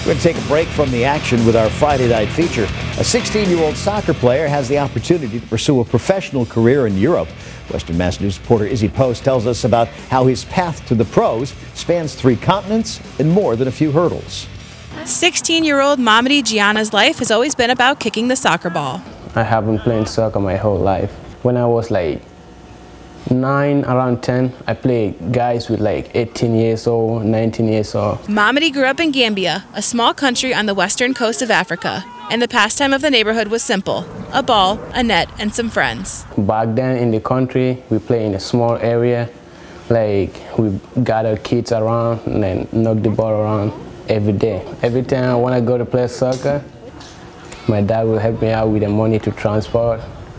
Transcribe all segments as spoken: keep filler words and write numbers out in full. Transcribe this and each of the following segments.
We're going to take a break from the action with our Friday night feature. A sixteen-year-old soccer player has the opportunity to pursue a professional career in Europe. Western Mass News reporter Izzy Post tells us about how his path to the pros spans three continents and more than a few hurdles. sixteen-year-old Mamadi Gianna's life has always been about kicking the soccer ball. I have been playing soccer my whole life. When I was like nine, around ten, I played guys with like eighteen years old, nineteen years old. Mamadi grew up in Gambia, a small country on the western coast of Africa, and the pastime of the neighborhood was simple: a ball, a net, and some friends. Back then in the country, we play in a small area. Like, we gather kids around and then knock the ball around every day. Every time I want to go to play soccer, my dad will help me out with the money to transport.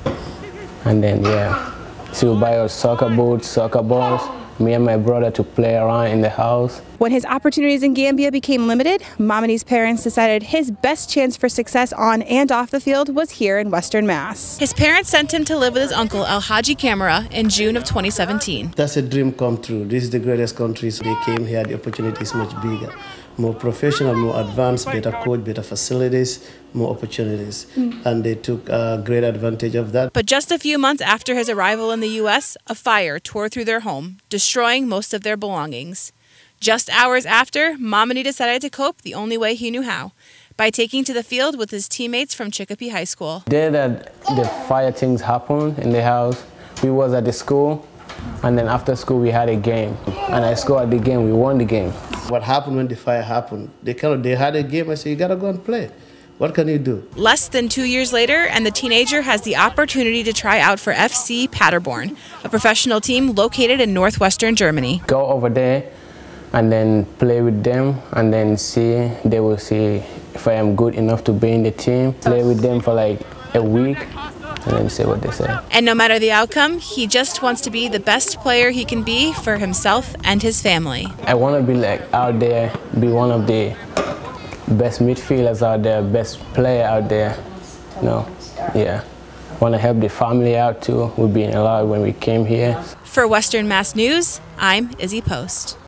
And then, yeah. So we'll buy us soccer boots, soccer balls, me and my brother to play around in the house. When his opportunities in Gambia became limited, Mamadi's parents decided his best chance for success on and off the field was here in Western Mass. His parents sent him to live with his uncle El Haji Camara in June of twenty seventeen. That's a dream come true. This is the greatest country. So they came here, the opportunity is much bigger. More professional, more advanced, better coach, better facilities, more opportunities. Mm. And they took uh, great advantage of that. But just a few months after his arrival in the U S, a fire tore through their home, destroying most of their belongings. Just hours after, Mamadi decided to cope the only way he knew how, by taking to the field with his teammates from Chicopee High School. The day that the fire things happened in the house, we was at the school, and then after school we had a game. And I scored the game, we won the game. What happened when the fire happened? They kind of, they had a game. I said, you gotta go and play. What can you do? Less than two years later, and the teenager has the opportunity to try out for F C Paderborn, a professional team located in northwestern Germany. Go over there and then play with them, and then see, they will see if I am good enough to be in the team. Play with them for like a week, and then see what they say. And no matter the outcome, he just wants to be the best player he can be for himself and his family. I want to be like out there, be one of the best midfielders out there, best player out there, you know, yeah. Want to help the family out too. We've been a lot when we came here. For Western Mass News, I'm Izzy Post.